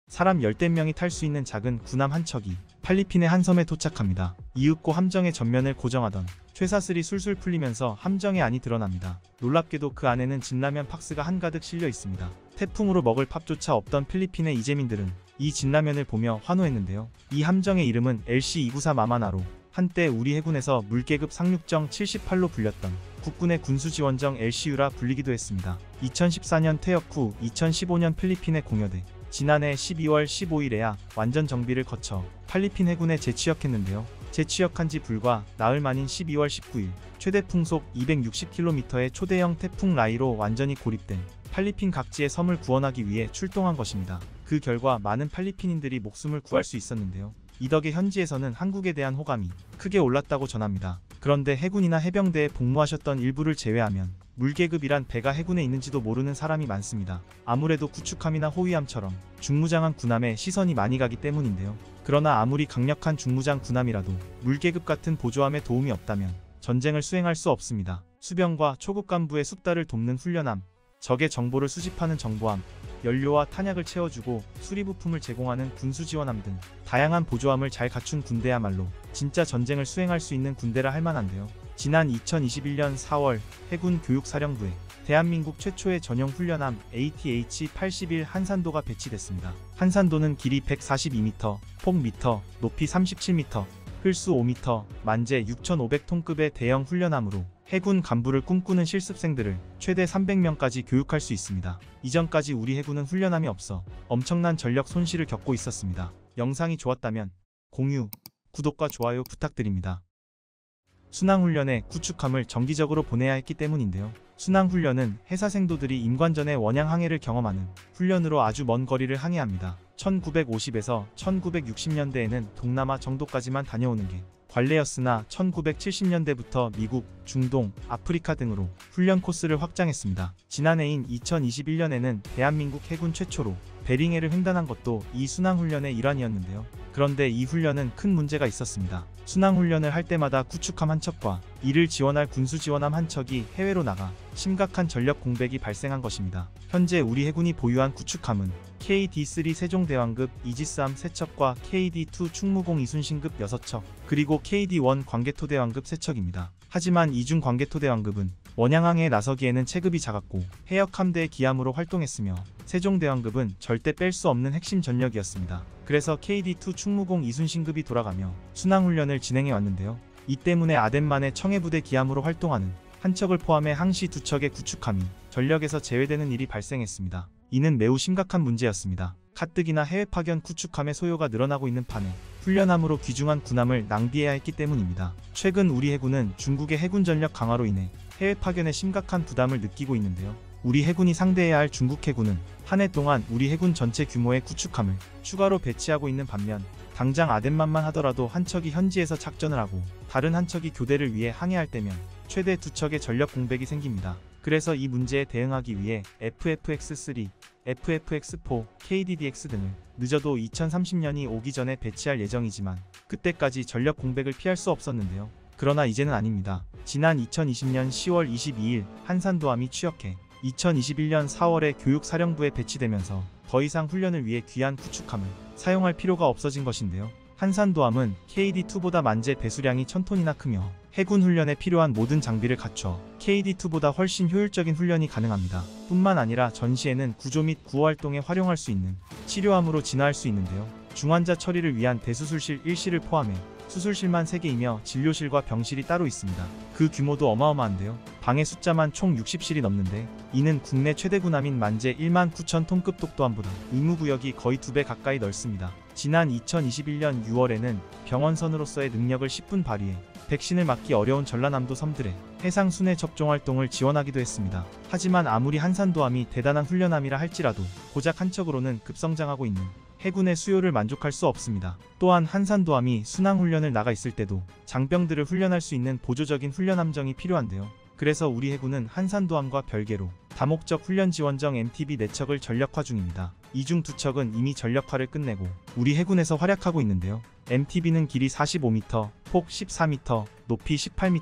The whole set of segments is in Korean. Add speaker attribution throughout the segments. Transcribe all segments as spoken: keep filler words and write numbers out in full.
Speaker 1: 사람 열댓 명이 탈 수 있는 작은 군함 한 척이 필리핀의 한 섬에 도착합니다. 이윽고 함정의 전면을 고정하던 쇠사슬이 술술 풀리면서 함정의 안이 드러납니다. 놀랍게도 그 안에는 진라면 박스가 한가득 실려 있습니다. 태풍으로 먹을 밥조차 없던 필리핀의 이재민들은 이 진라면을 보며 환호했는데요. 이 함정의 이름은 엘씨 이구사 마마나로, 한때 우리 해군에서 물계급 상륙정 칠십팔로 불렸던 국군의 군수지원정 엘씨유라 불리기도 했습니다. 이천십사 년 퇴역 후 이천십오 년 필리핀에 공여돼 지난해 십이월 십오일에야 완전 정비를 거쳐 필리핀 해군에 재취역했는데요. 재취역한 지 불과 나흘 만인 십이월 십구일 최대 풍속 이백육십 킬로미터의 초대형 태풍 라이로 완전히 고립된 필리핀 각지의 섬을 구원하기 위해 출동한 것입니다. 그 결과 많은 필리핀인들이 목숨을 구할 수 있었는데요. 이 덕에 현지에서는 한국에 대한 호감이 크게 올랐다고 전합니다. 그런데 해군이나 해병대에 복무하셨던 일부를 제외하면 물계급이란 배가 해군에 있는지도 모르는 사람이 많습니다. 아무래도 구축함이나 호위함처럼 중무장한 군함에 시선이 많이 가기 때문인데요. 그러나 아무리 강력한 중무장 군함이라도 물계급 같은 보조함에 도움이 없다면 전쟁을 수행할 수 없습니다. 수병과 초급 간부의 숙달을 돕는 훈련함, 적의 정보를 수집하는 정보함, 연료와 탄약을 채워주고 수리부품을 제공하는 군수지원함 등 다양한 보조함을 잘 갖춘 군대야말로 진짜 전쟁을 수행할 수 있는 군대라 할 만한데요. 지난 이천이십일 년 사월 해군 교육사령부에 대한민국 최초의 전용 훈련함 에이티에이치 팔십일 한산도가 배치됐습니다. 한산도는 길이 백사십이 미터, 폭 미터, 높이 삼십칠 미터, 흘수 오 미터, 만재 육천오백 톤급의 대형 훈련함으로 해군 간부를 꿈꾸는 실습생들을 최대 삼백 명까지 교육할 수 있습니다. 이전까지 우리 해군은 훈련함이 없어 엄청난 전력 손실을 겪고 있었습니다. 영상이 좋았다면 공유, 구독과 좋아요 부탁드립니다. 순항훈련에 구축함을 정기적으로 보내야 했기 때문인데요. 순항훈련은 해사생도들이 임관전의 원양 항해를 경험하는 훈련으로 아주 먼 거리를 항해합니다. 천구백오십에서 천구백육십 년대에는 동남아 정도까지만 다녀오는 게 관례였으나 천구백칠십 년대부터 미국, 중동, 아프리카 등으로 훈련 코스를 확장했습니다. 지난해인 이천이십일 년에는 대한민국 해군 최초로 베링해를 횡단한 것도 이 순항훈련의 일환이었는데요. 그런데 이 훈련은 큰 문제가 있었습니다. 순항훈련을 할 때마다 구축함 한 척과 이를 지원할 군수지원함 한 척이 해외로 나가 심각한 전력 공백이 발생한 것입니다. 현재 우리 해군이 보유한 구축함은 케이디 쓰리 세종대왕급 이지스함 세 척과 케이디 투 충무공 이순신급 여섯 척, 그리고 케이디 원 광개토대왕급 세 척입니다. 하지만 이중 광개토대왕급은 원양항해에 나서기에는 체급이 작았고 해역함대의 기함으로 활동했으며 세종대왕급은 절대 뺄 수 없는 핵심 전력이었습니다. 그래서 케이디 투 충무공 이순신급이 돌아가며 순항훈련을 진행해 왔는데요. 이 때문에 아덴만의 청해부대 기함으로 활동하는 한 척을 포함해 항시 두 척의 구축함이 전력에서 제외되는 일이 발생했습니다. 이는 매우 심각한 문제였습니다. 가뜩이나 해외 파견 구축함의 소요가 늘어나고 있는 판에 훈련함으로 귀중한 군함을 낭비해야 했기 때문입니다. 최근 우리 해군은 중국의 해군 전력 강화로 인해 해외 파견에 심각한 부담을 느끼고 있는데요. 우리 해군이 상대해야 할 중국 해군은 한 해 동안 우리 해군 전체 규모의 구축함을 추가로 배치하고 있는 반면 당장 아덴만만 하더라도 한 척이 현지에서 작전을 하고 다른 한 척이 교대를 위해 항해할 때면 최대 두 척의 전력 공백이 생깁니다. 그래서 이 문제에 대응하기 위해 에프에프엑스 쓰리, 에프에프엑스 사, 케이디디엑스 등을 늦어도 이천삼십 년이 오기 전에 배치할 예정이지만 그때까지 전력 공백을 피할 수 없었는데요. 그러나 이제는 아닙니다. 지난 이천이십 년 시월 이십이일 한산도함이 취역해 이천이십일 년 사월에 교육사령부에 배치되면서 더 이상 훈련을 위해 귀한 구축함을 사용할 필요가 없어진 것인데요. 한산도함은 케이디 투보다 만재 배수량이 천 톤이나 크며 해군 훈련에 필요한 모든 장비를 갖춰 케이디 투보다 훨씬 효율적인 훈련이 가능합니다. 뿐만 아니라 전시에는 구조 및 구호 활동에 활용할 수 있는 치료함으로 진화할 수 있는데요. 중환자 처리를 위한 대수술실 일 실을 포함해 수술실만 세 개이며 진료실과 병실이 따로 있습니다. 그 규모도 어마어마한데요. 방의 숫자만 총 육십 실이 넘는데 이는 국내 최대 군함인 만재 일만 구천 톤급 독도함보다 의무구역이 거의 두 배 가까이 넓습니다. 지난 이천이십일 년 유월에는 병원선으로서의 능력을 십 분 발휘해 백신을 맞기 어려운 전라남도 섬들의 해상 순회 접종 활동을 지원하기도 했습니다. 하지만 아무리 한산도함이 대단한 훈련함이라 할지라도 고작 한 척으로는 급성장하고 있는 해군의 수요를 만족할 수 없습니다. 또한 한산도함이 순항훈련을 나가 있을 때도 장병들을 훈련할 수 있는 보조적인 훈련함정이 필요한데요. 그래서 우리 해군은 한산도함과 별개로 다목적 훈련지원정 엠티비 네 척을 전력화 중입니다. 이 중 두 척은 이미 전력화를 끝내고 우리 해군에서 활약하고 있는데요. 엠티비는 길이 사십오 미터, 폭 십사 미터, 높이 십팔 미터인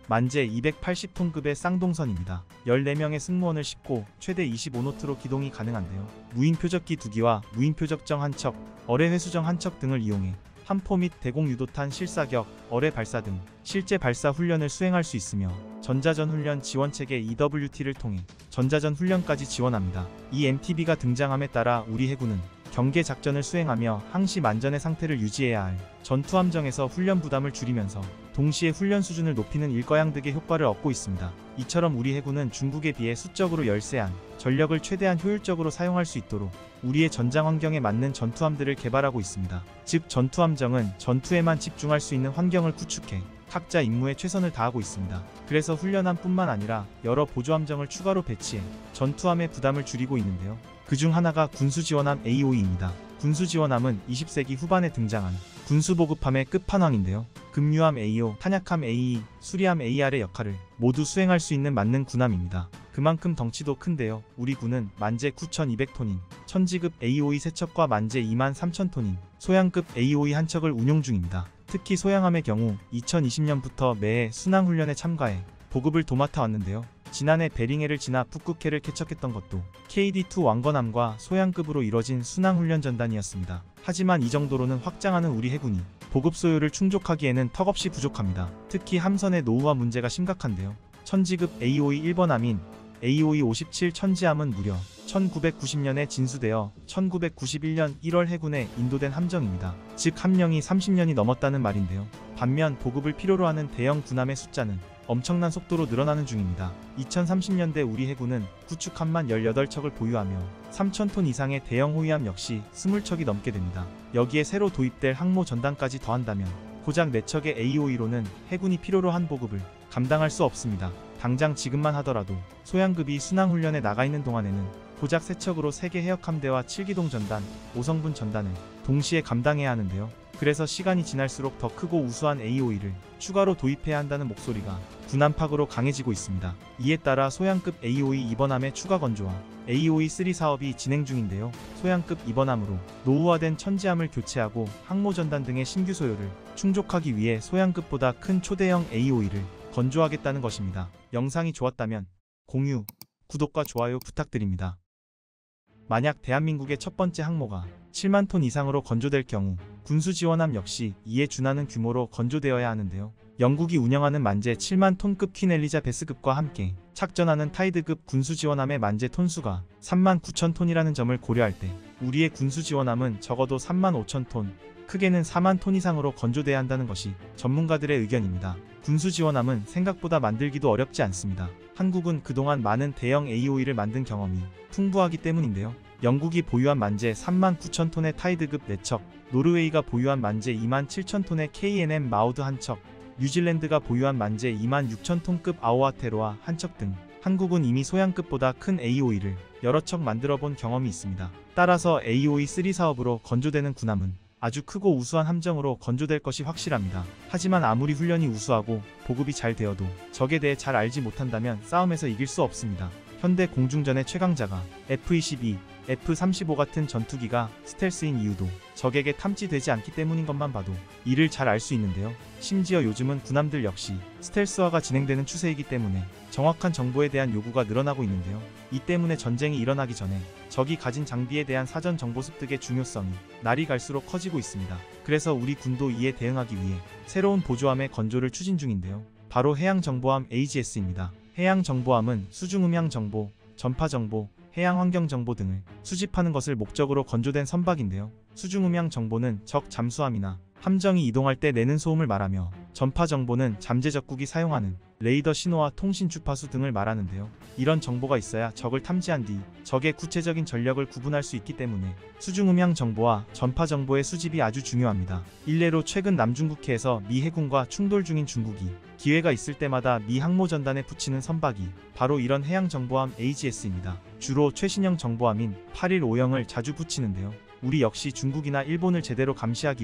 Speaker 1: 만재 이백팔십 톤급의 쌍동선입니다. 열네 명의 승무원을 싣고 최대 이십오 노트로 기동이 가능한데요. 무인 표적기 두 기와 무인 표적정 한 척, 어뢰 회수정 한 척 등을 이용해 함포 및 대공 유도탄 실사격, 어뢰 발사 등 실제 발사 훈련을 수행할 수 있으며 전자전 훈련 지원체계 이더블유티를 통해 전자전 훈련까지 지원합니다. 이 엠티비가 등장함에 따라 우리 해군은 경계 작전을 수행하며 항시 만전의 상태를 유지해야 할 전투함정에서 훈련 부담을 줄이면서 동시에 훈련 수준을 높이는 일거양득의 효과를 얻고 있습니다. 이처럼 우리 해군은 중국에 비해 수적으로 열세한 전력을 최대한 효율적으로 사용할 수 있도록 우리의 전장 환경에 맞는 전투함들을 개발하고 있습니다. 즉 전투함정은 전투에만 집중할 수 있는 환경을 구축해 각자 임무에 최선을 다하고 있습니다. 그래서 훈련함뿐만 아니라 여러 보조함정을 추가로 배치해 전투함의 부담을 줄이고 있는데요. 그중 하나가 군수지원함 에이오이입니다. 군수지원함은 이십 세기 후반에 등장한 군수보급함의 끝판왕인데요. 급류함 에이오, 탄약함 에이이, 수리함 에이알의 역할을 모두 수행할 수 있는 만능 군함입니다. 그만큼 덩치도 큰데요. 우리 군은 만재 구천이백 톤인 천지급 에이오이 세 척과 만재 이만 삼천 톤인 소양급 에이오이 한 척을 운용 중입니다. 특히 소양함의 경우 이천이십 년부터 매해 순항훈련에 참가해 보급을 도맡아 왔는데요. 지난해 베링해를 지나 북극해를 개척했던 것도 케이디 투 왕건함과 소양급으로 이뤄진 순항훈련 전단이었습니다. 하지만 이 정도로는 확장하는 우리 해군이 보급 소요를 충족하기에는 턱없이 부족합니다. 특히 함선의 노후화 문제가 심각한데요. 천지급 에이오이 일 번함인 에이오이 오십칠 천지함은 무려 천구백구십 년에 진수되어 천구백구십일 년 일월 해군에 인도된 함정입니다. 즉 함령이 삼십 년이 넘었다는 말인데요. 반면 보급을 필요로 하는 대형 군함의 숫자는 엄청난 속도로 늘어나는 중입니다. 이천삼십 년대 우리 해군은 구축함만 열여덟 척을 보유하며 삼천 톤 이상의 대형 호위함 역시 이십 척이 넘게 됩니다. 여기에 새로 도입될 항모 전단까지 더한다면 고작 네 척의 에이오이로는 해군이 필요로 한 보급을 감당할 수 없습니다. 당장 지금만 하더라도 소양급이 순항훈련에 나가 있는 동안에는 고작 세 척으로 세 개 해역함대와 칠 기동 전단, 오 성분 전단을 동시에 감당해야 하는데요. 그래서 시간이 지날수록 더 크고 우수한 에이오이를 추가로 도입해야 한다는 목소리가 군 안팎으로 강해지고 있습니다. 이에 따라 소양급 에이오이 이 번함의 추가 건조와 에이오이 삼 사업이 진행 중인데요. 소양급 이 번함으로 노후화된 천지함을 교체하고 항모 전단 등의 신규 소요를 충족하기 위해 소양급보다 큰 초대형 에이오이를 건조하겠다는 것입니다. 영상이 좋았다면 공유, 구독과 좋아요 부탁드립니다. 만약 대한민국의 첫 번째 항모가 칠만 톤 이상으로 건조될 경우 군수지원함 역시 이에 준하는 규모로 건조되어야 하는데요. 영국이 운영하는 만재 칠만 톤급 퀸 엘리자베스급과 함께 착전하는 타이드급 군수지원함의 만재 톤수가 삼만 구천 톤이라는 점을 고려할 때 우리의 군수지원함은 적어도 삼만 오천 톤, 크게는 사만 톤 이상으로 건조돼야 한다는 것이 전문가들의 의견입니다. 군수지원함은 생각보다 만들기도 어렵지 않습니다. 한국은 그동안 많은 대형 에이오이를 만든 경험이 풍부하기 때문인데요. 영국이 보유한 만재 삼만 구천 톤의 타이드급 네 척, 노르웨이가 보유한 만재 이만 칠천 톤의 케이엔엠 마우드 한 척, 뉴질랜드가 보유한 만재 이만 육천 톤급 아오아테로아 한 척 등 한국은 이미 소양급보다 큰 에이오이를 여러 척 만들어 본 경험이 있습니다. 따라서 에이오이 삼 사업으로 건조되는 군함은 아주 크고 우수한 함정으로 건조될 것이 확실합니다. 하지만 아무리 훈련이 우수하고 보급이 잘 되어도 적에 대해 잘 알지 못한다면 싸움에서 이길 수 없습니다. 현대 공중전의 최강자가 에프 이십이, 에프 삼십오 같은 전투기가 스텔스인 이유도 적에게 탐지되지 않기 때문인 것만 봐도 이를 잘 알 수 있는데요. 심지어 요즘은 군함들 역시 스텔스화가 진행되는 추세이기 때문에 정확한 정보에 대한 요구가 늘어나고 있는데요. 이 때문에 전쟁이 일어나기 전에 적이 가진 장비에 대한 사전 정보 습득의 중요성이 날이 갈수록 커지고 있습니다. 그래서 우리 군도 이에 대응하기 위해 새로운 보조함의 건조를 추진 중인데요. 바로 해양정보함 에이지에스입니다. 해양정보함은 수중음향정보, 전파정보, 해양환경정보 등을 수집하는 것을 목적으로 건조된 선박인데요. 수중음향정보는 적 잠수함이나 함정이 이동할 때 내는 소음을 말하며 전파정보는 잠재적국이 사용하는 레이더 신호와 통신 주파수 등을 말하는데요. 이런 정보가 있어야 적을 탐지한 뒤 적의 구체적인 전력을 구분할 수 있기 때문에 수중음향 정보와 전파 정보의 수집이 아주 중요합니다. 일례로 최근 남중국해에서 미 해군과 충돌 중인 중국이 기회가 있을 때마다 미 항모 전단에 붙이는 선박이 바로 이런 해양정보함 에이지에스입니다. 주로 최신형 정보함인 팔일오영을 자주 붙이는데요. 우리 역시 중국이나 일본을 제대로 감시하기 위해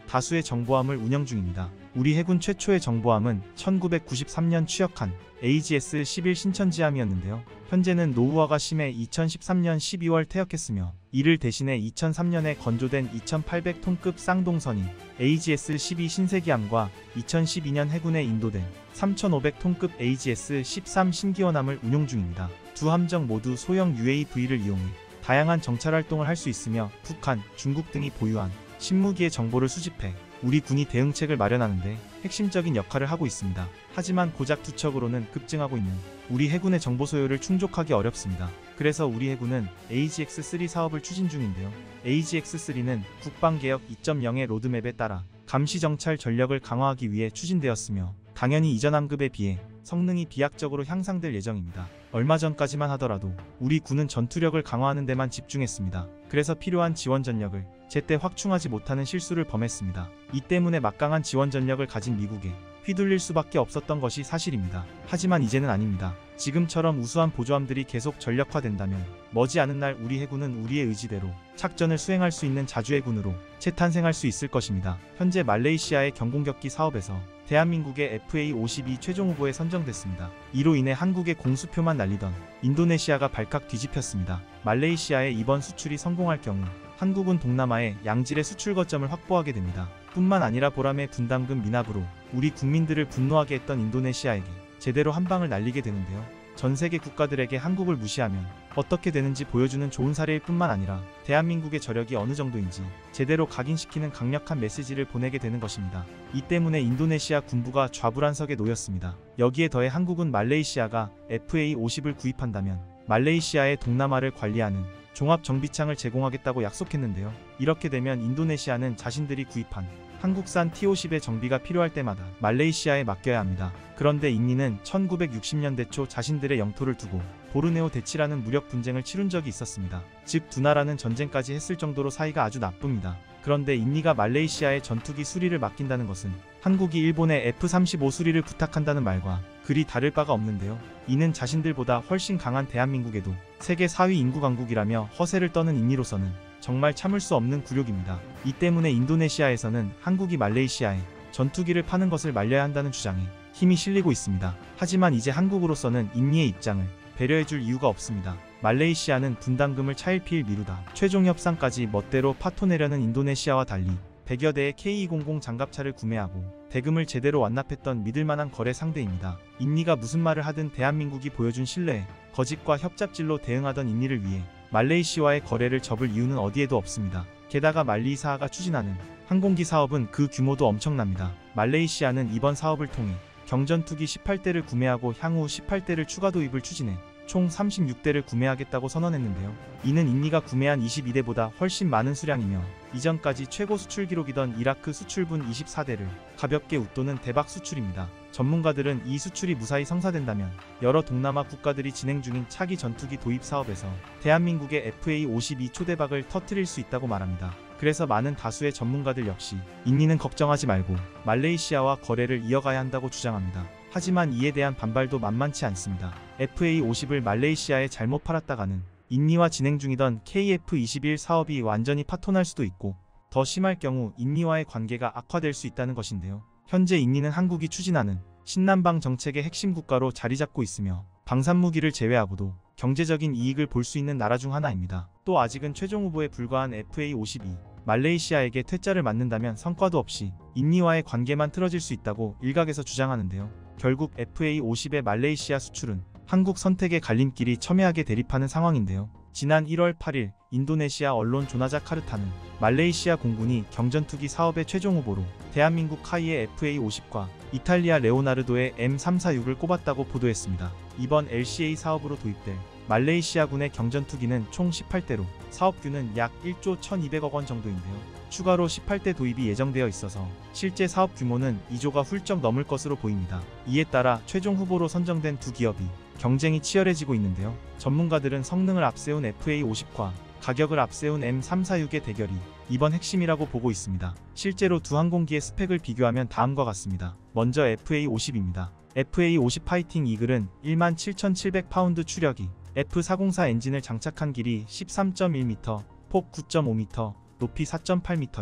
Speaker 1: 다수의 정보함을 운영 중입니다. 우리 해군 최초의 정보함은 천구백구십삼 년 취역한 에이지에스 십일 신천지함이었는데요. 현재는 노후화가 심해 이천십삼 년 십이월 퇴역했으며 이를 대신해 이천삼 년에 건조된 이천팔백 톤급 쌍동선이 에이지에스 십이 신세기함과 이천십이 년 해군에 인도된 삼천오백 톤급 에이지에스 십삼 신기원함을 운용 중입니다. 두 함정 모두 소형 유에이브이를 이용해 다양한 정찰 활동을 할 수 있으며 북한, 중국 등이 보유한 신무기의 정보를 수집해 우리 군이 대응책을 마련하는데 핵심적인 역할을 하고 있습니다. 하지만 고작 두 척으로는 급증하고 있는 우리 해군의 정보 소요를 충족하기 어렵습니다. 그래서 우리 해군은 에이지엑스 쓰리 사업을 추진 중인데요. 에이지엑스 쓰리는 국방개혁 이 점 영의 로드맵에 따라 감시정찰 전력을 강화하기 위해 추진되었으며 당연히 이전 함급에 비해 성능이 비약적으로 향상될 예정입니다. 얼마 전까지만 하더라도 우리 군은 전투력을 강화하는 데만 집중했습니다. 그래서 필요한 지원 전력을 제때 확충하지 못하는 실수를 범했습니다. 이 때문에 막강한 지원 전력을 가진 미국에 휘둘릴 수밖에 없었던 것이 사실입니다. 하지만 이제는 아닙니다. 지금처럼 우수한 보조함들이 계속 전력화된다면 머지않은 날 우리 해군은 우리의 의지대로 착전을 수행할 수 있는 자주해군으로 재탄생할 수 있을 것입니다. 현재 말레이시아의 경공격기 사업에서 대한민국의 에프에이 오십이 최종 후보에 선정됐습니다. 이로 인해 한국의 공수표만 날리던 인도네시아가 발칵 뒤집혔습니다. 말레이시아의 이번 수출이 성공할 경우 한국은 동남아의 양질의 수출 거점을 확보하게 됩니다. 뿐만 아니라 보람의 분담금 미납으로 우리 국민들을 분노하게 했던 인도네시아에게 제대로 한 방을 날리게 되는데요. 전 세계 국가들에게 한국을 무시하면 어떻게 되는지 보여주는 좋은 사례일 뿐만 아니라 대한민국의 저력이 어느 정도인지 제대로 각인시키는 강력한 메시지를 보내게 되는 것입니다. 이 때문에 인도네시아 군부가 좌불안석에 놓였습니다. 여기에 더해 한국은 말레이시아가 에프에이 오십을 구입한다면 말레이시아의 동남아를 관리하는 종합정비창을 제공하겠다고 약속했는데요. 이렇게 되면 인도네시아는 자신들이 구입한 한국산 티 오십의 정비가 필요할 때마다 말레이시아에 맡겨야 합니다. 그런데 인니는 천구백육십 년대 초 자신들의 영토를 두고 보르네오 대치라는 무력 분쟁을 치룬 적이 있었습니다. 즉 두 나라는 전쟁까지 했을 정도로 사이가 아주 나쁩니다. 그런데 인니가 말레이시아의 전투기 수리를 맡긴다는 것은 한국이 일본의 에프 삼십오 수리를 부탁한다는 말과 그리 다를 바가 없는데요. 이는 자신들보다 훨씬 강한 대한민국에도 세계 사 위 인구 강국이라며 허세를 떠는 인니로서는 정말 참을 수 없는 굴욕입니다. 이 때문에 인도네시아에서는 한국이 말레이시아에 전투기를 파는 것을 말려야 한다는 주장에 힘이 실리고 있습니다. 하지만 이제 한국으로서는 인니의 입장을 배려해줄 이유가 없습니다. 말레이시아는 분담금을 차일피일 미루다 최종 협상까지 멋대로 파토내려는 인도네시아와 달리 백여 대의 케이 이백십 장갑차를 구매하고 대금을 제대로 완납했던 믿을만한 거래 상대입니다. 인니가 무슨 말을 하든 대한민국이 보여준 신뢰에 거짓과 협잡질로 대응하던 인니를 위해 말레이시아와의 거래를 접을 이유는 어디에도 없습니다. 게다가 말리이사가 추진하는 항공기 사업은 그 규모도 엄청납니다. 말레이시아는 이번 사업을 통해 경전투기 십팔 대를 구매하고 향후 십팔 대를 추가 도입을 추진해 총 삼십육 대를 구매하겠다고 선언했는데요. 이는 인니가 구매한 이십이 대보다 훨씬 많은 수량이며 이전까지 최고 수출 기록이던 이라크 수출분 이십사 대를 가볍게 웃도는 대박 수출입니다. 전문가들은 이 수출이 무사히 성사된다면 여러 동남아 국가들이 진행 중인 차기 전투기 도입 사업에서 대한민국의 에프에이 오십이 초대박을 터뜨릴 수 있다고 말합니다. 그래서 많은 다수의 전문가들 역시 인니는 걱정하지 말고 말레이시아와 거래를 이어가야 한다고 주장합니다. 하지만 이에 대한 반발도 만만치 않습니다. 에프에이 오십을 말레이시아에 잘못 팔았다가는 인니와 진행 중이던 케이에프 이십일 사업이 완전히 파토날 수도 있고 더 심할 경우 인니와의 관계가 악화될 수 있다는 것인데요. 현재 인니는 한국이 추진하는 신남방 정책의 핵심 국가로 자리잡고 있으며 방산무기를 제외하고도 경제적인 이익을 볼 수 있는 나라 중 하나입니다. 또 아직은 최종 후보에 불과한 에프에이 오십이 말레이시아에게 퇴짜를 맞는다면 성과도 없이 인니와의 관계만 틀어질 수 있다고 일각에서 주장하는데요. 결국 에프에이 오십의 말레이시아 수출은 한국 선택의 갈림길이 첨예하게 대립하는 상황인데요. 지난 일월 팔일 인도네시아 언론 조나자 카르타는 말레이시아 공군이 경전투기 사업의 최종 후보로 대한민국 카이의 에프에이 오십과 이탈리아 레오나르도의 엠 삼사육을 꼽았다고 보도했습니다. 이번 엘씨에이 사업으로 도입될 말레이시아군의 경전투기는 총 십팔 대로 사업규는 약 일조 천이백억 원 정도인데요. 추가로 십팔 대 도입이 예정되어 있어서 실제 사업 규모는 이조가 훌쩍 넘을 것으로 보입니다. 이에 따라 최종 후보로 선정된 두 기업이 경쟁이 치열해지고 있는데요. 전문가들은 성능을 앞세운 에프에이 오십과 가격을 앞세운 엠 삼사육의 대결이 이번 핵심이라고 보고 있습니다. 실제로 두 항공기의 스펙을 비교하면 다음과 같습니다. 먼저 에프에이 오십입니다. 에프에이 오십 파이팅 이글은 일만 칠천칠백 파운드 추력이 에프 사공사 엔진을 장착한 길이 십삼 점 일 미터, 폭 구 점 오 미터, 높이 사 점 팔 미터의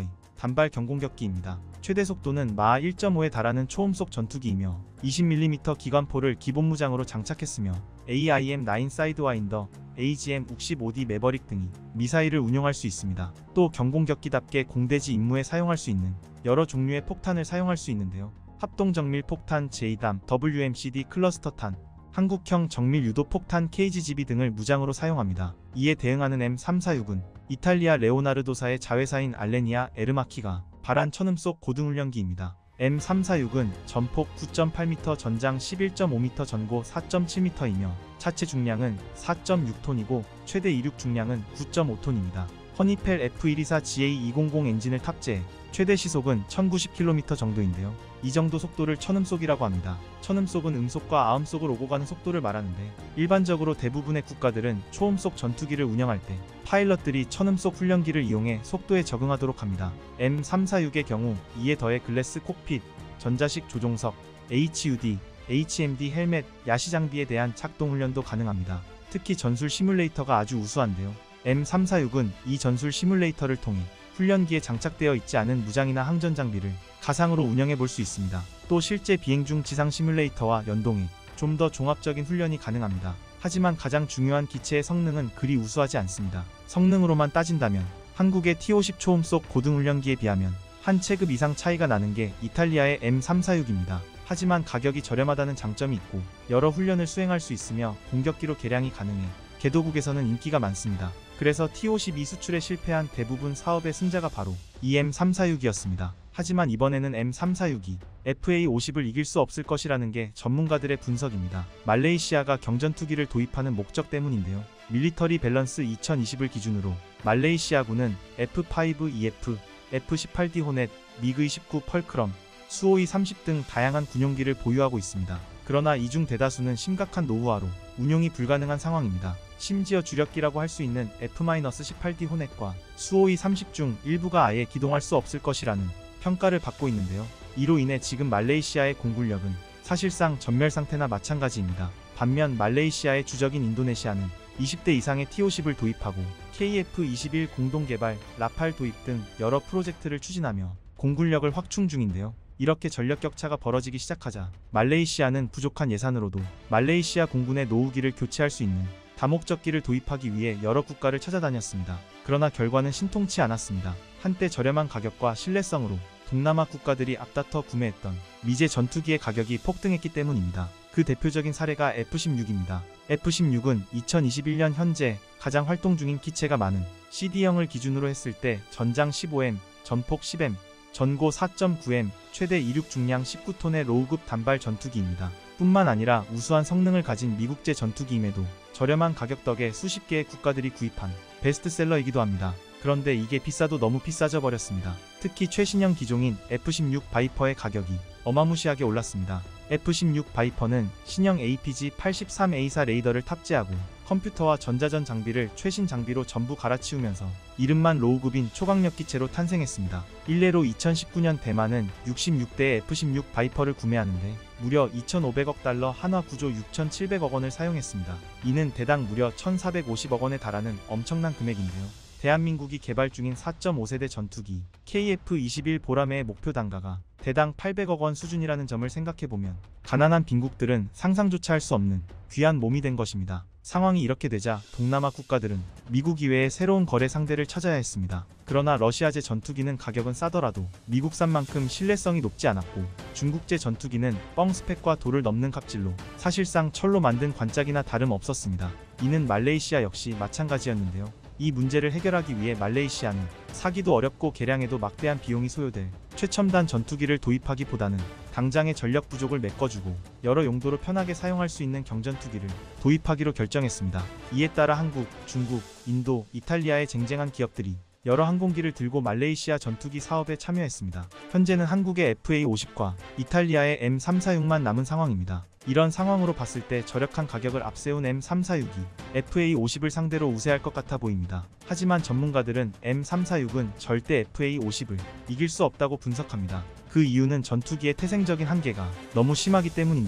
Speaker 1: 단발 경공격기입니다. 최대 속도는 마하 일 점 오에 달하는 초음속 전투기이며 이십 밀리미터 기관포를 기본 무장으로 장착했으며 에이아이엠 나인 사이드와인더, 에이지엠 육십오 디 매버릭 등이 미사일을 운용할 수 있습니다. 또 경공격기답게 공대지 임무에 사용할 수 있는 여러 종류의 폭탄을 사용할 수 있는데요. 합동정밀 폭탄 제이담, 더블유엠씨디 클러스터탄, 한국형 정밀 유도 폭탄 케이지지비 등을 무장으로 사용합니다. 이에 대응하는 엠 삼사육은 이탈리아 레오나르도사의 자회사인 알레니아 에르마키가 발한 천음속 고등훈련기입니다. 엠 삼사육은 전폭 구 점 팔 미터, 전장 십일 점 오 미터, 전고 사 점 칠 미터이며 차체 중량은 사 점 육 톤이고 최대 이륙 중량은 구 점 오 톤입니다. 허니펠 에프 백이십사 지에이 이백 엔진을 탑재해 최대 시속은 천구십 킬로미터 정도인데요. 이 정도 속도를 천음속이라고 합니다. 천음속은 음속과 아음속을 오고 가는 속도를 말하는데 일반적으로 대부분의 국가들은 초음속 전투기를 운영할 때 파일럿들이 천음속 훈련기를 이용해 속도에 적응하도록 합니다. 엠 삼사육의 경우 이에 더해 글래스 콕핏, 전자식 조종석, 에이치유디, 에이치엠디 헬멧, 야시 장비에 대한 착동 훈련도 가능합니다. 특히 전술 시뮬레이터가 아주 우수한데요. 엠 삼사육은 이 전술 시뮬레이터를 통해 훈련기에 장착되어 있지 않은 무장이나 항전 장비를 가상으로 운영해 볼 수 있습니다. 또 실제 비행 중 지상 시뮬레이터와 연동해 좀 더 종합적인 훈련이 가능합니다. 하지만 가장 중요한 기체의 성능은 그리 우수하지 않습니다. 성능으로만 따진다면 한국의 티 오십 초음속 고등훈련기에 비하면 한 체급 이상 차이가 나는 게 이탈리아의 엠 삼사육입니다. 하지만 가격이 저렴하다는 장점이 있고 여러 훈련을 수행할 수 있으며 공격기로 개량이 가능해 개도국에서는 인기가 많습니다. 그래서 티 오십이 수출에 실패한 대부분 사업의 승자가 바로 이 엠 삼사육이었습니다. 하지만 이번에는 엠 삼사육이 에프에이 오십을 이길 수 없을 것이라는 게 전문가들의 분석입니다. 말레이시아가 경전투기를 도입하는 목적 때문인데요. 밀리터리 밸런스 이천이십을 기준으로 말레이시아군은 에프 파이브 이에프, 에프 십팔 디 호넷, 미그 이십구 펄크럼, 수호이 삼십 등 다양한 군용기를 보유하고 있습니다. 그러나 이 중 대다수는 심각한 노후화로 운용이 불가능한 상황입니다. 심지어 주력기라고 할 수 있는 에프 십팔 디 호넷과 수호이 삼십 중 일부가 아예 기동할 수 없을 것이라는 평가를 받고 있는데요. 이로 인해 지금 말레이시아의 공군력은 사실상 전멸 상태나 마찬가지입니다. 반면 말레이시아의 주적인 인도네시아는 이십 대 이상의 티 오십을 도입하고 케이에프 이십일 공동개발, 라팔 도입 등 여러 프로젝트를 추진하며 공군력을 확충 중인데요. 이렇게 전력 격차가 벌어지기 시작하자 말레이시아는 부족한 예산으로도 말레이시아 공군의 노후기를 교체할 수 있는 다목적기를 도입하기 위해 여러 국가를 찾아다녔습니다. 그러나 결과는 신통치 않았습니다. 한때 저렴한 가격과 신뢰성으로 동남아 국가들이 앞다퉈 구매했던 미제 전투기의 가격이 폭등했기 때문입니다. 그 대표적인 사례가 에프 십육입니다. 에프 십육은 이천이십일 년 현재 가장 활동 중인 기체가 많은 씨디형을 기준으로 했을 때 전장 십오 엠, 전폭 십 엠, 전고 사 점 구 엠, 최대 이륙 중량 십구 톤의 로우급 단발 전투기입니다. 뿐만 아니라 우수한 성능을 가진 미국제 전투기임에도 저렴한 가격 덕에 수십 개의 국가들이 구입한 베스트셀러이기도 합니다. 그런데 이게 비싸도 너무 비싸져 버렸습니다. 특히 최신형 기종인 에프 십육 바이퍼의 가격이 어마무시하게 올랐습니다. 에프 십육 바이퍼는 신형 에이피지 팔십삼 에이사 레이더를 탑재하고 컴퓨터와 전자전 장비를 최신 장비로 전부 갈아치우면서 이름만 로우급인 초강력 기체로 탄생했습니다. 일례로 이천십구 년 대만은 육십육 대의 에프 십육 바이퍼를 구매하는데 무려 이천오백억 달러 한화 구조 육천칠백억 원을 사용했습니다. 이는 대당 무려 천사백오십억 원에 달하는 엄청난 금액인데요. 대한민국이 개발 중인 사 점 오 세대 전투기 케이에프 이십일 보라매의 목표 단가가 대당 팔백억 원 수준이라는 점을 생각해보면 가난한 빈국들은 상상조차 할 수 없는 귀한 몸이 된 것입니다. 상황이 이렇게 되자 동남아 국가들은 미국 이외의 새로운 거래 상대를 찾아야 했습니다. 그러나 러시아제 전투기는 가격은 싸더라도 미국산만큼 신뢰성이 높지 않았고 중국제 전투기는 뻥 스펙과 도를 넘는 갑질로 사실상 철로 만든 관짝이나 다름없었습니다. 이는 말레이시아 역시 마찬가지였는데요. 이 문제를 해결하기 위해 말레이시아는 사기도 어렵고 개량에도 막대한 비용이 소요될 최첨단 전투기를 도입하기보다는 당장의 전력 부족을 메꿔주고 여러 용도로 편하게 사용할 수 있는 경전투기를 도입하기로 결정했습니다. 이에 따라 한국, 중국, 인도, 이탈리아의 쟁쟁한 기업들이 여러 항공기를 들고 말레이시아 전투기 사업에 참여했습니다. 현재는 한국의 에프에이 오십과 이탈리아의 엠 삼사육만 남은 상황입니다. 이런 상황으로 봤을 때 저렴한 가격을 앞세운 엠 삼사육이 에프에이 오십을 상대로 우세할 것 같아 보입니다. 하지만 전문가들은 엠 삼사육은 절대 에프에이 오십을 이길 수 없다고 분석합니다. 그 이유는 전투기의 태생적인 한계가 너무 심하기 때문인데요.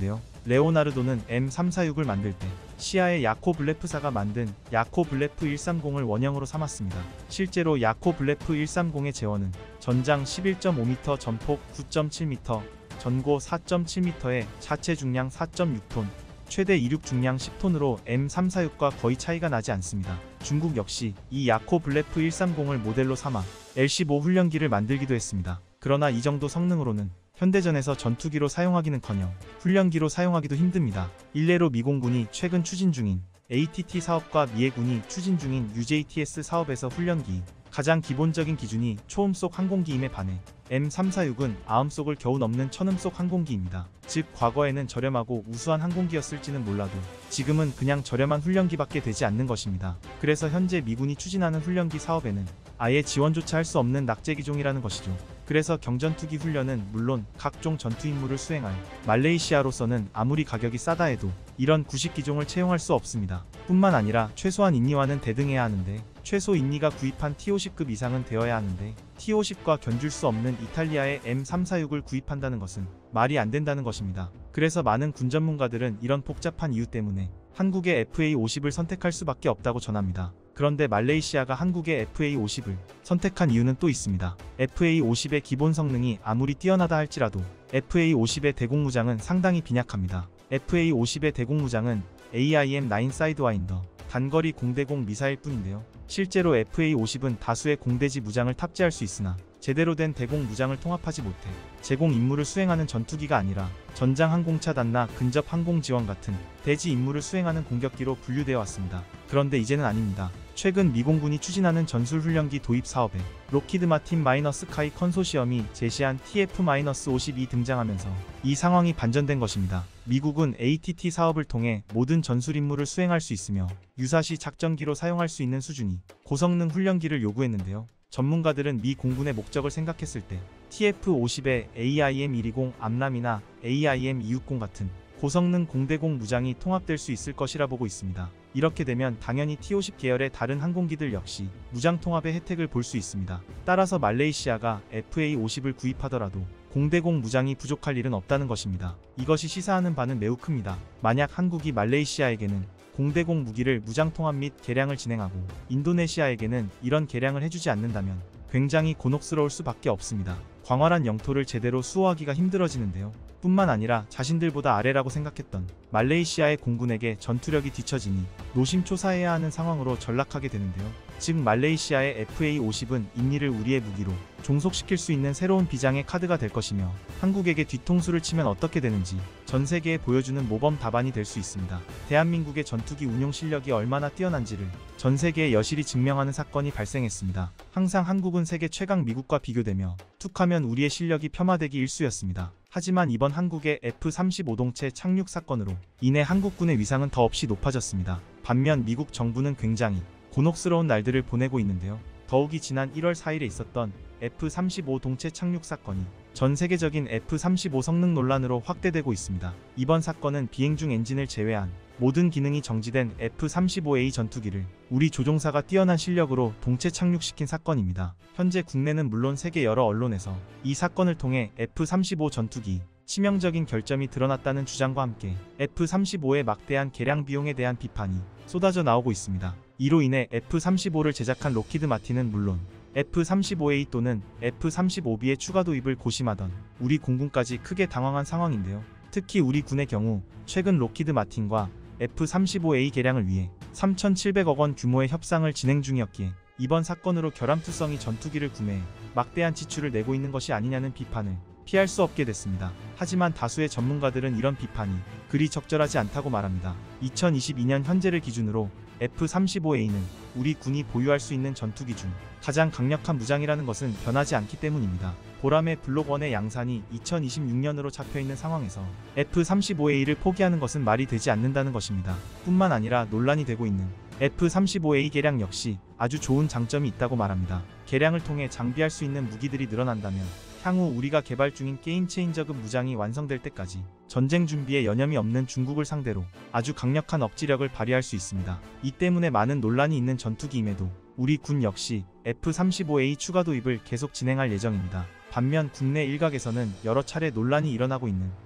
Speaker 1: 레오나르도는 엠 삼사육을 만들 때 시아의 야코블레프사가 만든 야코블레프 백삼십을 원형으로 삼았습니다. 실제로 야코블레프 백삼십의 제원은 전장 십일 점 오 미터, 전폭 구 점 칠 미터, 전고 사 점 칠 미터에 자체 중량 사 점 육 톤, 최대 이륙 중량 십 톤으로 엠 삼사육과 거의 차이가 나지 않습니다. 중국 역시 이 야코블레프 백삼십을 모델로 삼아 엘 십오 훈련기를 만들기도 했습니다. 그러나 이 정도 성능으로는 현대전에서 전투기로 사용하기는커녕 훈련기로 사용하기도 힘듭니다. 일례로 미공군이 최근 추진 중인 에이티티 사업과 미해군이 추진 중인 유제이티에스 사업에서 훈련기 가장 기본적인 기준이 초음속 항공기임에 반해 엠 삼사육은 아음속을 겨우 넘는 천음속 항공기입니다. 즉 과거에는 저렴하고 우수한 항공기였을지는 몰라도 지금은 그냥 저렴한 훈련기밖에 되지 않는 것입니다. 그래서 현재 미군이 추진하는 훈련기 사업에는 아예 지원조차 할 수 없는 낙제기종이라는 것이죠. 그래서 경전투기 훈련은 물론 각종 전투 임무를 수행할 말레이시아로서는 아무리 가격이 싸다 해도 이런 구식기종을 채용할 수 없습니다. 뿐만 아니라 최소한 인리와는 대등해야 하는데 최소 인리가 구입한 티 오십급 이상은 되어야 하는데 티 오십과 견줄 수 없는 이탈리아의 엠 삼사육을 구입한다는 것은 말이 안 된다는 것입니다. 그래서 많은 군 전문가들은 이런 복잡한 이유 때문에 한국의 에프에이 오십을 선택할 수밖에 없다고 전합니다. 그런데 말레이시아가 한국의 에프에이 오십을 선택한 이유는 또 있습니다. 에프에이 오십의 기본 성능이 아무리 뛰어나다 할지라도 에프에이 오십의 대공무장은 상당히 빈약합니다. 에프에이 오십의 대공무장은 에이아이엠 나인 사이드와인더 단거리 공대공 미사일 뿐인데요. 실제로 에프에이 오십은 다수의 공대지 무장을 탑재할 수 있으나 제대로 된 대공 무장을 통합하지 못해 제공 임무를 수행하는 전투기가 아니라 전장 항공차단나 근접 항공지원 같은 대지 임무를 수행하는 공격기로 분류되어 왔습니다. 그런데 이제는 아닙니다. 최근 미공군이 추진하는 전술훈련기 도입 사업에 록히드 마틴 스카이 컨소시엄이 제시한 티에프 오십이 등장하면서 이 상황이 반전된 것입니다. 미국은 에이티티 사업을 통해 모든 전술 임무를 수행할 수 있으며 유사시 작전기로 사용할 수 있는 수준이 고성능 훈련기를 요구했는데요. 전문가들은 미 공군의 목적을 생각했을 때 티에프 오십에 에이아이엠 백이십 암람이나 에이아이엠 이백육십 같은 고성능 공대공 무장이 통합될 수 있을 것이라 보고 있습니다. 이렇게 되면 당연히 티 오십 계열의 다른 항공기들 역시 무장 통합의 혜택을 볼 수 있습니다. 따라서 말레이시아가 에프에이 오십을 구입하더라도 공대공 무장이 부족할 일은 없다는 것입니다. 이것이 시사하는 바는 매우 큽니다. 만약 한국이 말레이시아에게는 공대공 무기를 무장 통합 및 개량을 진행하고 인도네시아에게는 이런 개량을 해주지 않는다면 굉장히 곤혹스러울 수밖에 없습니다. 광활한 영토를 제대로 수호하기가 힘들어지는데요. 뿐만 아니라 자신들보다 아래라고 생각했던 말레이시아의 공군에게 전투력이 뒤처지니 노심초사해야 하는 상황으로 전락하게 되는데요. 즉 말레이시아의 에프에이 오십은 인리를 우리의 무기로 종속시킬 수 있는 새로운 비장의 카드가 될 것이며 한국에게 뒤통수를 치면 어떻게 되는지 전 세계에 보여주는 모범 답안이 될 수 있습니다. 대한민국의 전투기 운용 실력이 얼마나 뛰어난지를 전 세계에 여실히 증명하는 사건이 발생했습니다. 항상 한국은 세계 최강 미국과 비교되며 툭하면 우리의 실력이 폄하되기 일쑤였습니다. 하지만 이번 한국의 에프 삼십오 동체 착륙 사건으로 인해 한국군의 위상은 더없이 높아졌습니다. 반면 미국 정부는 굉장히 곤혹스러운 날들을 보내고 있는데요. 더욱이 지난 일월 사일에 있었던 에프 삼십오 동체 착륙 사건이 전 세계적인 에프 삼십오 성능 논란으로 확대되고 있습니다. 이번 사건은 비행 중 엔진을 제외한 모든 기능이 정지된 에프 삼십오 에이 전투기를 우리 조종사가 뛰어난 실력으로 동체 착륙시킨 사건입니다. 현재 국내는 물론 세계 여러 언론에서 이 사건을 통해 에프 삼십오 전투기 치명적인 결점이 드러났다는 주장과 함께 에프 삼십오의 막대한 개량 비용에 대한 비판이 쏟아져 나오고 있습니다. 이로 인해 에프 삼십오를 제작한 록히드 마틴은 물론 에프 삼십오 에이 또는 에프 삼십오 비의 추가 도입을 고심하던 우리 공군까지 크게 당황한 상황인데요. 특히 우리 군의 경우 최근 록히드 마틴과 에프 삼십오 에이 개량을 위해 삼천칠백억 원 규모의 협상을 진행 중이었기에 이번 사건으로 결함투성이 전투기를 구매해 막대한 지출을 내고 있는 것이 아니냐는 비판을 피할 수 없게 됐습니다. 하지만 다수의 전문가들은 이런 비판이 그리 적절하지 않다고 말합니다. 이천이십이 년 현재를 기준으로 에프 삼십오 에이는 우리 군이 보유할 수 있는 전투기 중 가장 강력한 무장이라는 것은 변하지 않기 때문입니다. 보람의 블록원의 양산이 이천이십육 년으로 잡혀있는 상황에서 에프 삼십오 에이를 포기하는 것은 말이 되지 않는다는 것입니다. 뿐만 아니라 논란이 되고 있는 에프 삼십오 에이 개량 역시 아주 좋은 장점이 있다고 말합니다. 개량을 통해 장비할 수 있는 무기들이 늘어난다면 향후 우리가 개발 중인 게임 체인저급 무장이 완성될 때까지 전쟁 준비에 여념이 없는 중국을 상대로 아주 강력한 억지력을 발휘할 수 있습니다. 이 때문에 많은 논란이 있는 전투기임에도 우리 군 역시 에프 삼십오 에이 추가 도입을 계속 진행할 예정입니다. 반면 국내 일각에서는 여러 차례 논란이 일어나고 있는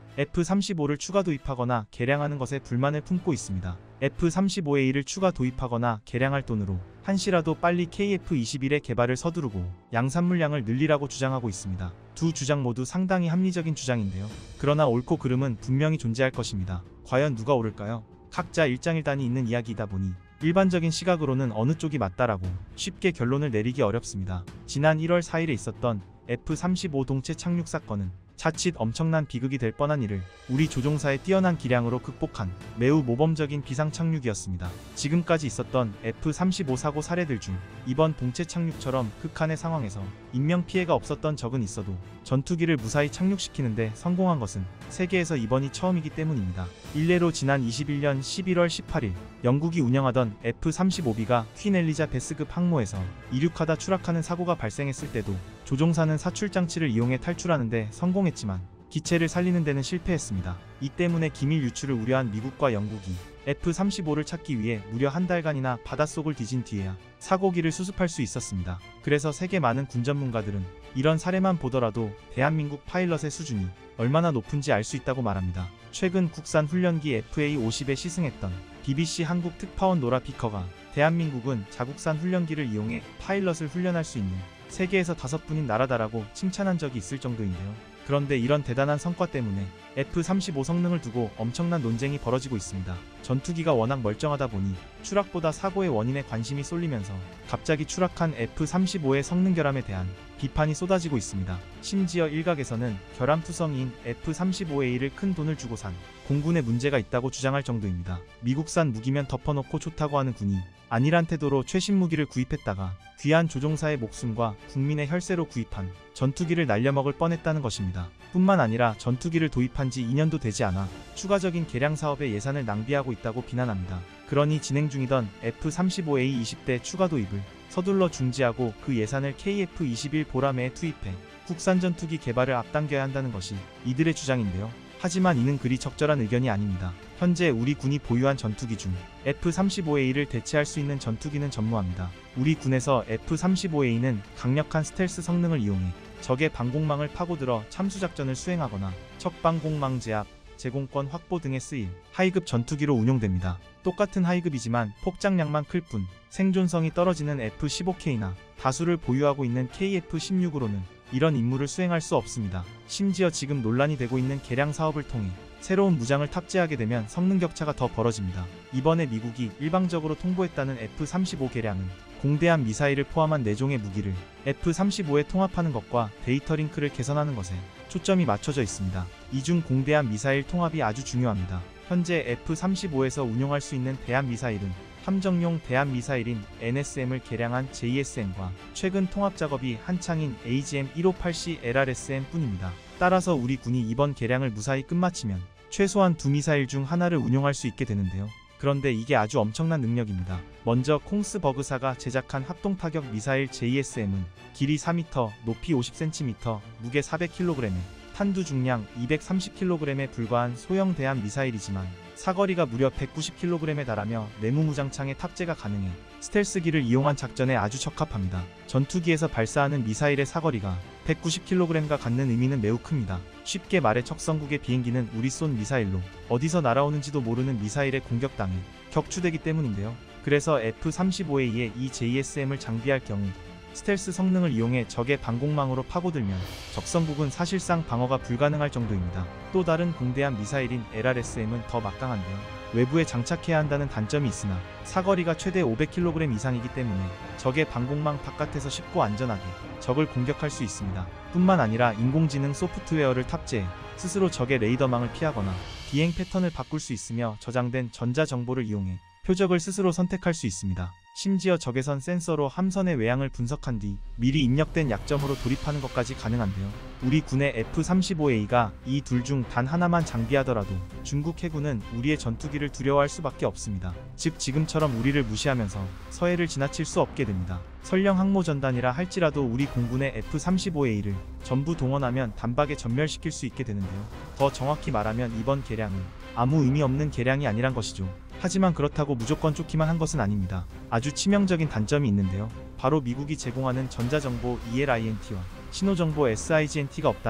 Speaker 1: 에프 삼십오를 추가 도입하거나 개량하는 것에 불만을 품고 있습니다. 에프 삼십오 에이를 추가 도입하거나 개량할 돈으로 한시라도 빨리 케이에프 이십일의 개발을 서두르고 양산 물량을 늘리라고 주장하고 있습니다. 두 주장 모두 상당히 합리적인 주장인데요. 그러나 옳고 그름은 분명히 존재할 것입니다. 과연 누가 옳을까요? 각자 일장일단이 있는 이야기이다 보니 일반적인 시각으로는 어느 쪽이 맞다라고 쉽게 결론을 내리기 어렵습니다. 지난 일월 사일에 있었던 에프 삼십오 동체 착륙 사건은 자칫 엄청난 비극이 될 뻔한 일을 우리 조종사의 뛰어난 기량으로 극복한 매우 모범적인 비상 착륙이었습니다. 지금까지 있었던 에프 삼십오 사고 사례들 중 이번 동체 착륙처럼 극한의 상황에서 인명피해가 없었던 적은 있어도 전투기를 무사히 착륙시키는데 성공한 것은 세계에서 이번이 처음이기 때문입니다. 일례로 지난 이십일년 십일월 십팔일 영국이 운영하던 에프 삼십오 비가 퀸 엘리자베스급 항모에서 이륙하다 추락하는 사고가 발생했을 때도 조종사는 사출장치를 이용해 탈출하는데 성공했지만 기체를 살리는 데는 실패했습니다. 이 때문에 기밀 유출을 우려한 미국과 영국이 에프 삼십오를 찾기 위해 무려 한 달간이나 바닷속을 뒤진 뒤에야 사고기를 수습할 수 있었습니다. 그래서 세계 많은 군 전문가들은 이런 사례만 보더라도 대한민국 파일럿의 수준이 얼마나 높은지 알 수 있다고 말합니다. 최근 국산 훈련기 에프에이 오십에 시승했던 비비씨 한국 특파원 노라 피커가 대한민국은 자국산 훈련기를 이용해 파일럿을 훈련할 수 있는 세계에서 다섯 분인 나라다라고 칭찬한 적이 있을 정도인데요. 그런데 이런 대단한 성과 때문에 에프 삼십오 성능을 두고 엄청난 논쟁이 벌어지고 있습니다. 전투기가 워낙 멀쩡하다 보니 추락보다 사고의 원인에 관심이 쏠리면서 갑자기 추락한 에프 삼십오의 성능 결함에 대한 비판이 쏟아지고 있습니다. 심지어 일각에서는 결함투성이인 에프 삼십오 에이를 큰 돈을 주고 산 공군에 문제가 있다고 주장할 정도입니다. 미국산 무기면 덮어놓고 좋다고 하는 군이 아니란 태도로 최신 무기를 구입했다가 귀한 조종사의 목숨과 국민의 혈세로 구입한 전투기를 날려먹을 뻔했다는 것입니다. 뿐만 아니라 전투기를 도입한 지 이 년도 되지 않아 추가적인 개량 사업에 예산을 낭비하고 있다고 비난합니다. 그러니 진행 중이던 에프 삼십오 에이 이십 대 추가 도입을 서둘러 중지하고 그 예산을 케이에프 이십일 보라매에 투입해 국산 전투기 개발을 앞당겨야 한다는 것이 이들의 주장인데요. 하지만 이는 그리 적절한 의견이 아닙니다. 현재 우리 군이 보유한 전투기 중 에프 삼십오 에이를 대체할 수 있는 전투기는 전무합니다. 우리 군에서 에프 삼십오 에이는 강력한 스텔스 성능을 이용해 적의 방공망을 파고들어 참수작전을 수행하거나 척방공망 제압, 제공권 확보 등에 쓰일 하이급 전투기로 운용됩니다. 똑같은 하이급이지만 폭장량만 클 뿐 생존성이 떨어지는 에프 십오 케이나 다수를 보유하고 있는 케이에프 십육으로는 이런 임무를 수행할 수 없습니다. 심지어 지금 논란이 되고 있는 개량 사업을 통해 새로운 무장을 탑재하게 되면 성능 격차가 더 벌어집니다. 이번에 미국이 일방적으로 통보했다는 에프 삼십오 개량은 공대함 미사일을 포함한 네 종의 무기를 에프 삼십오에 통합하는 것과 데이터 링크를 개선하는 것에 초점이 맞춰져 있습니다. 이중 공대함 미사일 통합이 아주 중요합니다. 현재 에프 삼십오에서 운용할 수 있는 대함 미사일은 함정용 대함 미사일인 엔에스엠을 개량한 제이에스엠과 최근 통합 작업이 한창인 에이지엠 일오팔 씨 엘알에스엠 뿐입니다. 따라서 우리 군이 이번 개량을 무사히 끝마치면 최소한 두 미사일 중 하나를 운용할 수 있게 되는데요. 그런데 이게 아주 엄청난 능력입니다. 먼저 콩스버그사가 제작한 합동타격 미사일 제이에스엠은 길이 사 미터, 높이 오십 센티미터, 무게 사백 킬로그램에 탄두 중량 이백삼십 킬로그램에 불과한 소형 대함 미사일이지만 사거리가 무려 백구십 킬로그램에 달하며 내무무장창에 탑재가 가능해 스텔스기를 이용한 작전에 아주 적합합니다. 전투기에서 발사하는 미사일의 사거리가 백구십 킬로그램과 같는 의미는 매우 큽니다. 쉽게 말해 척성국의 비행기는 우리 쏜 미사일로 어디서 날아오는지도 모르는 미사일에 공격당해 격추되기 때문인데요. 그래서 에프 삼십오 에이에 이 제이에스엠을 장비할 경우 스텔스 성능을 이용해 적의 방공망으로 파고들면 적성국은 사실상 방어가 불가능할 정도입니다. 또 다른 공대함 미사일인 엘알에스엠은 더 막강한데요. 외부에 장착해야 한다는 단점이 있으나 사거리가 최대 오백 킬로그램 이상이기 때문에 적의 방공망 바깥에서 쉽고 안전하게 적을 공격할 수 있습니다. 뿐만 아니라 인공지능 소프트웨어를 탑재해 스스로 적의 레이더망을 피하거나 비행 패턴을 바꿀 수 있으며 저장된 전자정보를 이용해 표적을 스스로 선택할 수 있습니다. 심지어 적외선 센서로 함선의 외양을 분석한 뒤 미리 입력된 약점으로 돌입하는 것까지 가능한데요. 우리 군의 에프 삼십오 에이가 이 둘 중 단 하나만 장비하더라도 중국 해군은 우리의 전투기를 두려워할 수밖에 없습니다. 즉 지금처럼 우리를 무시하면서 서해를 지나칠 수 없게 됩니다. 설령 항모전단이라 할지라도 우리 공군의 에프 삼십오 에이를 전부 동원하면 단박에 전멸시킬 수 있게 되는데요. 더 정확히 말하면 이번 개량은 아무 의미 없는 개량이 아니란 것이죠. 하지만 그렇다고 무조건 좋기만 한 것은 아닙니다. 아주 치명적인 단점이 있는데요. 바로 미국이 제공하는 전자정보 이엘아이엔티와 신호정보 에스아이지엔티가 없다면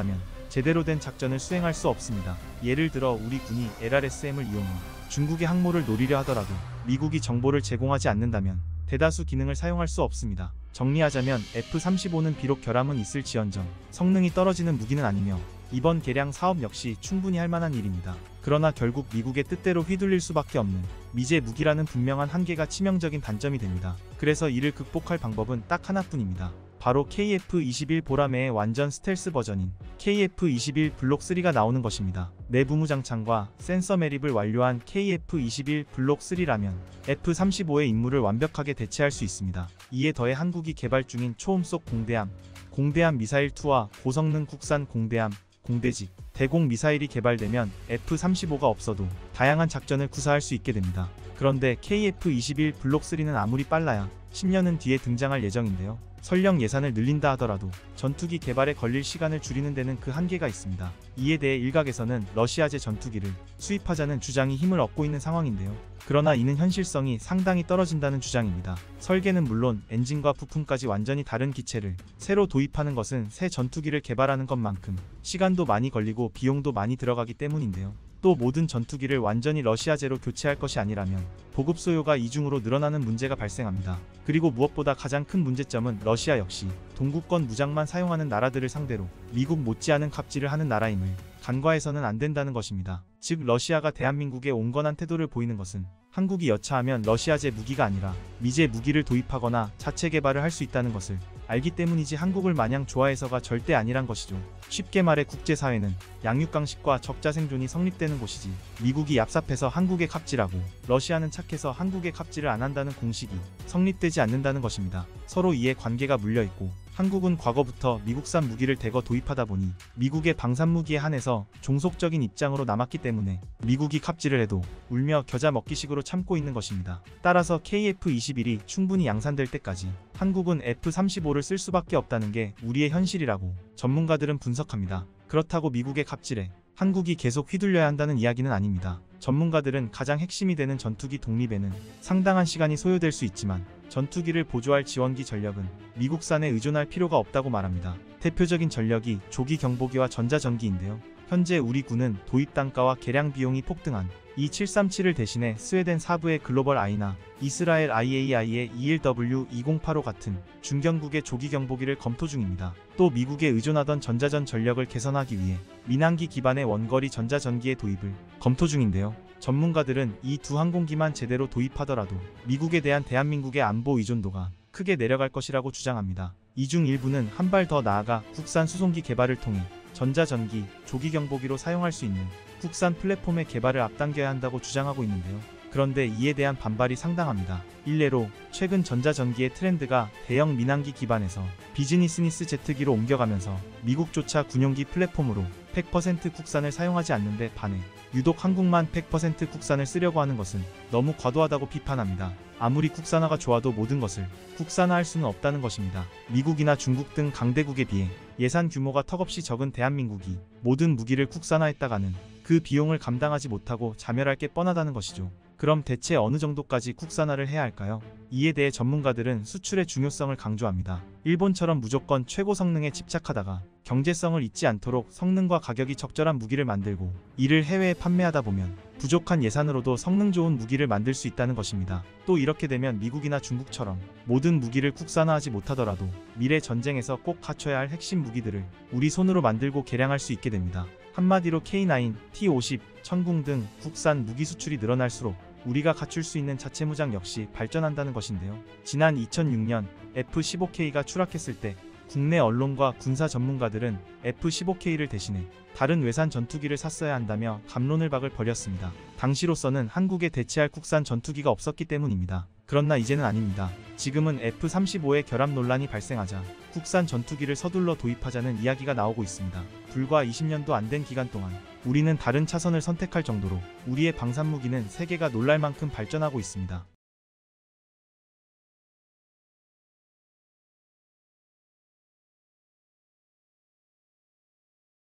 Speaker 1: 제대로 된 작전을 수행할 수 없습니다. 예를 들어 우리 군이 엘알에스엠을 이용해 중국의 항모를 노리려 하더라도 미국이 정보를 제공하지 않는다면 대다수 기능을 사용할 수 없습니다. 정리하자면 에프 삼십오는 비록 결함은 있을지언정 성능이 떨어지는 무기는 아니며 이번 개량 사업 역시 충분히 할 만한 일입니다. 그러나 결국 미국의 뜻대로 휘둘릴 수밖에 없는 미제 무기라는 분명한 한계가 치명적인 단점이 됩니다. 그래서 이를 극복할 방법은 딱 하나뿐입니다. 바로 케이에프 이십일 보라매의 완전 스텔스 버전인 케이에프 이십일 블록 쓰리가 나오는 것입니다. 내부 무장창과 센서 매립을 완료한 케이에프 이십일 블록 쓰리라면 에프 삼십오의 임무를 완벽하게 대체할 수 있습니다. 이에 더해 한국이 개발 중인 초음속 공대함, 공대함 미사일이와 고성능 국산 공대함, 공대직, 대공 미사일이 개발되면 에프 삼십오가 없어도 다양한 작전을 구사할 수 있게 됩니다. 그런데 케이에프 이십일 블록 쓰리는 아무리 빨라야 십 년은 뒤에 등장할 예정인데요. 설령 예산을 늘린다 하더라도 전투기 개발에 걸릴 시간을 줄이는 데는 그 한계가 있습니다. 이에 대해 일각에서는 러시아제 전투기를 수입하자는 주장이 힘을 얻고 있는 상황인데요. 그러나 이는 현실성이 상당히 떨어진다는 주장입니다. 설계는 물론 엔진과 부품까지 완전히 다른 기체를 새로 도입하는 것은 새 전투기를 개발하는 것만큼 시간도 많이 걸리고 비용도 많이 들어가기 때문인데요. 또 모든 전투기를 완전히 러시아제로 교체할 것이 아니라면 보급 소요가 이중으로 늘어나는 문제가 발생합니다. 그리고 무엇보다 가장 큰 문제점은 러시아 역시 동구권 무장만 사용하는 나라들을 상대로 미국 못지않은 갑질을 하는 나라임을 간과해서는 안 된다는 것입니다. 즉 러시아가 대한민국에 온건한 태도를 보이는 것은 한국이 여차하면 러시아제 무기가 아니라 미제 무기를 도입하거나 자체 개발을 할 수 있다는 것을 알기 때문이지 한국을 마냥 좋아해서가 절대 아니란 것이죠. 쉽게 말해 국제사회는 양육강식과 적자생존이 성립되는 곳이지 미국이 얍삽해서 한국에 갑질하고 러시아는 착해서 한국에 갑질을 안 한다는 공식이 성립되지 않는다는 것입니다. 서로 이에 관계가 물려있고 한국은 과거부터 미국산 무기를 대거 도입하다 보니 미국의 방산무기에 한해서 종속적인 입장으로 남았기 때문에 미국이 갑질을 해도 울며 겨자 먹기식으로 참고 있는 것입니다. 따라서 케이에프 이십일이 충분히 양산될 때까지 한국은 에프 삼십오를 쓸 수밖에 없다는 게 우리의 현실이라고 전문가들은 분석합니다. 그렇다고 미국의 갑질에 한국이 계속 휘둘려야 한다는 이야기는 아닙니다. 전문가들은 가장 핵심이 되는 전투기 독립에는 상당한 시간이 소요될 수 있지만 전투기를 보조할 지원기 전력은 미국산에 의존할 필요가 없다고 말합니다. 대표적인 전력이 조기 경보기와 전자전기인데요. 현재 우리 군은 도입 단가와 개량 비용이 폭등한 이 칠삼칠을 대신해 스웨덴 사부의 글로벌 아이나 이스라엘 아이에이아이의 이십일 더블유 이공팔오 같은 중견국의 조기 경보기를 검토 중입니다. 또 미국에 의존하던 전자전 전력을 개선하기 위해 민항기 기반의 원거리 전자전기의 도입을 검토 중인데요. 전문가들은 이 두 항공기만 제대로 도입하더라도 미국에 대한 대한민국의 안보 의존도가 크게 내려갈 것이라고 주장합니다. 이 중 일부는 한 발 더 나아가 국산 수송기 개발을 통해 전자전기, 조기 경보기로 사용할 수 있는 국산 플랫폼의 개발을 앞당겨야 한다고 주장하고 있는데요. 그런데 이에 대한 반발이 상당합니다. 일례로 최근 전자전기의 트렌드가 대형 민항기 기반에서 비즈니스니스 제트기로 옮겨가면서 미국조차 군용기 플랫폼으로 백 퍼센트 국산을 사용하지 않는데 반해 유독 한국만 백 퍼센트 국산을 쓰려고 하는 것은 너무 과도하다고 비판합니다. 아무리 국산화가 좋아도 모든 것을 국산화할 수는 없다는 것입니다. 미국이나 중국 등 강대국에 비해 예산 규모가 턱없이 적은 대한민국이 모든 무기를 국산화했다가는 그 비용을 감당하지 못하고 자멸할 게 뻔하다는 것이죠. 그럼 대체 어느 정도까지 국산화를 해야 할까요? 이에 대해 전문가들은 수출의 중요성을 강조합니다. 일본처럼 무조건 최고 성능에 집착하다가 경제성을 잊지 않도록 성능과 가격이 적절한 무기를 만들고 이를 해외에 판매하다 보면 부족한 예산으로도 성능 좋은 무기를 만들 수 있다는 것입니다. 또 이렇게 되면 미국이나 중국처럼 모든 무기를 국산화하지 못하더라도 미래 전쟁에서 꼭 갖춰야 할 핵심 무기들을 우리 손으로 만들고 개량할 수 있게 됩니다. 한마디로 케이 나인, 티 오십, 천궁 등 국산 무기 수출이 늘어날수록 우리가 갖출 수 있는 자체 무장 역시 발전한다는 것인데요. 지난 이천육 년 에프 십오 케이가 추락했을 때 국내 언론과 군사 전문가들은 에프 십오 케이를 대신해 다른 외산 전투기를 샀어야 한다며 갑론을 박을 벌였습니다. 당시로서는 한국에 대체할 국산 전투기가 없었기 때문입니다. 그러나 이제는 아닙니다. 지금은 에프 삼십오의 결함 논란이 발생하자 국산 전투기를 서둘러 도입하자는 이야기가 나오고 있습니다. 불과 이십 년도 안 된 기간 동안 우리는 다른 차선을 선택할 정도로 우리의 방산무기는 세계가 놀랄 만큼 발전하고 있습니다.